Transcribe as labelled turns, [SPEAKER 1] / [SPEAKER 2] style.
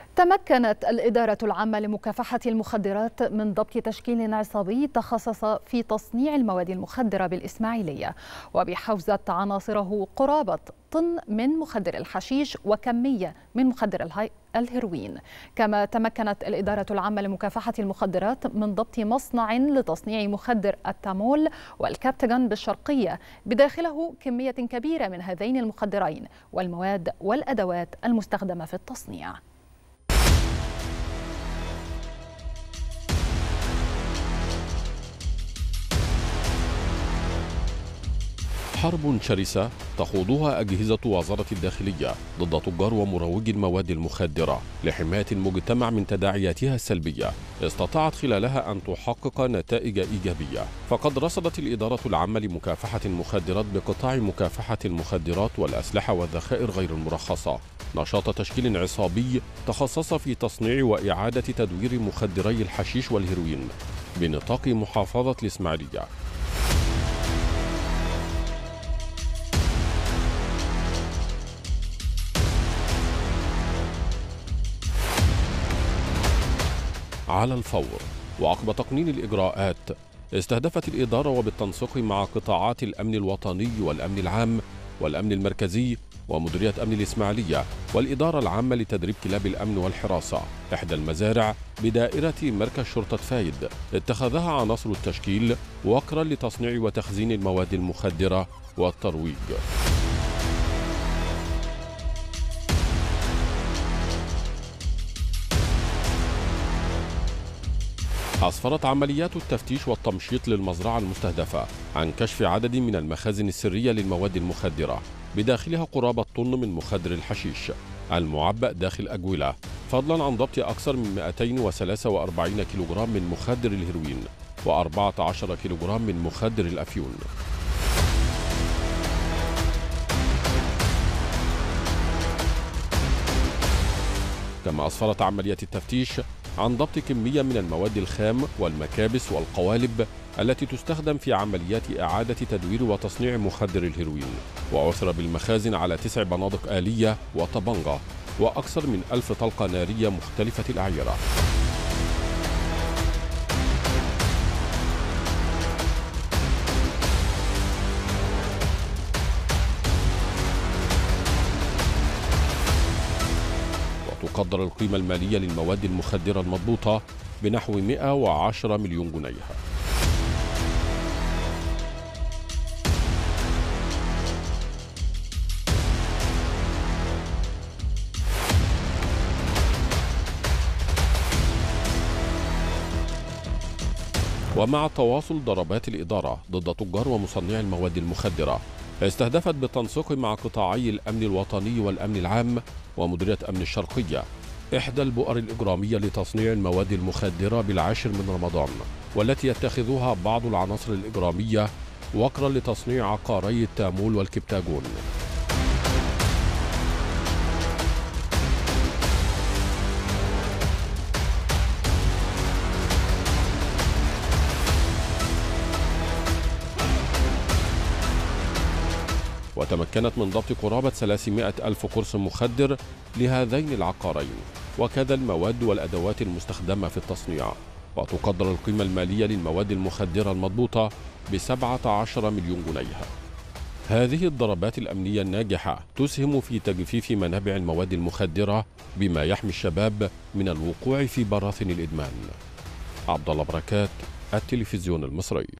[SPEAKER 1] تمكنت الإدارة العامة لمكافحة المخدرات من ضبط تشكيل عصابي تخصص في تصنيع المواد المخدرة بالإسماعيلية، وبحوزة عناصره قرابة طن من مخدر الحشيش وكمية من مخدر الهيروين. كما تمكنت الإدارة العامة لمكافحة المخدرات من ضبط مصنع لتصنيع مخدر التامول والكابتاجون بالشرقية، بداخله كمية كبيرة من هذين المخدرين والمواد والأدوات المستخدمة في التصنيع.
[SPEAKER 2] حرب شرسة تخوضها أجهزة وزارة الداخلية ضد تجار ومروجي المواد المخدرة لحماية المجتمع من تداعياتها السلبية، استطاعت خلالها أن تحقق نتائج إيجابية. فقد رصدت الإدارة العامة لمكافحة المخدرات بقطاع مكافحة المخدرات والأسلحة والذخائر غير المرخصة نشاط تشكيل عصابي تخصص في تصنيع وإعادة تدوير مخدري الحشيش والهيروين بنطاق محافظة الإسماعيلية. على الفور وعقب تقنين الإجراءات، استهدفت الإدارة وبالتنسيق مع قطاعات الأمن الوطني والأمن العام والأمن المركزي ومديرية أمن الإسماعيلية والإدارة العامة لتدريب كلاب الأمن والحراسة إحدى المزارع بدائرة مركز شرطة فايد، اتخذها عناصر التشكيل وكرا لتصنيع وتخزين المواد المخدرة والترويج. أسفرت عمليات التفتيش والتمشيط للمزرعة المستهدفة عن كشف عدد من المخازن السرية للمواد المخدرة بداخلها قرابة طن من مخدر الحشيش المعبأ داخل أجولة، فضلا عن ضبط أكثر من 243 كيلوغرام من مخدر الهيروين و14 كيلوغرام من مخدر الأفيون. كما أسفرت عمليات التفتيش عن ضبط كمية من المواد الخام والمكابس والقوالب التي تستخدم في عمليات إعادة تدوير وتصنيع مخدر الهيروين، وعثر بالمخازن على 9 بنادق آلية وطبنجة وأكثر من 1000 طلقة نارية مختلفة الأعيرة. تقدر القيمة المالية للمواد المخدرة المضبوطة بنحو 110 مليون جنيه. ومع تواصل ضربات الإدارة ضد تجار ومصنعي المواد المخدرة، استهدفت بالتنسيق مع قطاعي الأمن الوطني والأمن العام ومديرية أمن الشرقية إحدى البؤر الإجرامية لتصنيع المواد المخدرة بالعاشر من رمضان، والتي يتخذها بعض العناصر الإجرامية وكرا لتصنيع عقاري التامول والكبتاجون. وتمكنت من ضبط قرابة 300 ألف قرص مخدر لهذين العقارين، وكذا المواد والأدوات المستخدمة في التصنيع. وتقدر القيمة المالية للمواد المخدرة المضبوطة ب17 مليون جنيه. هذه الضربات الأمنية الناجحة تسهم في تجفيف منابع المواد المخدرة بما يحمي الشباب من الوقوع في براثن الإدمان. عبد الله بركات، التلفزيون المصري.